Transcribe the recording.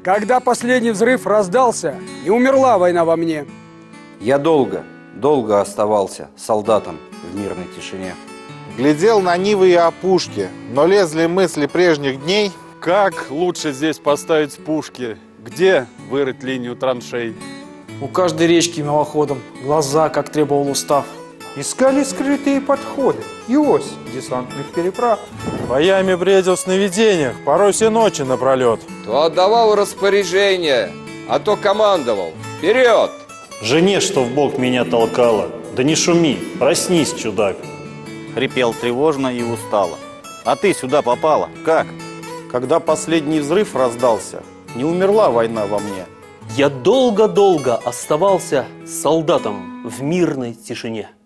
Когда последний взрыв раздался, не умерла война во мне. Я долго оставался солдатом в мирной тишине. Глядел на нивы и опушки, но лезли мысли прежних дней. Как лучше здесь поставить пушки? Где вырыть линию траншей? У каждой речки мимоходом глаза, как требовал устав. Искали скрытые подходы и ось десантных переправ. Боями бредил в сновидениях, порой все ночи напролет. То отдавал распоряжение, а то командовал. Вперед! Жене, что в бок меня толкала. Да не шуми, проснись, чудак. Хрипел тревожно и устало. А ты сюда попала? Как? Когда последний взрыв раздался, не умерла война во мне. Я долго-долго оставался солдатом в мирной тишине.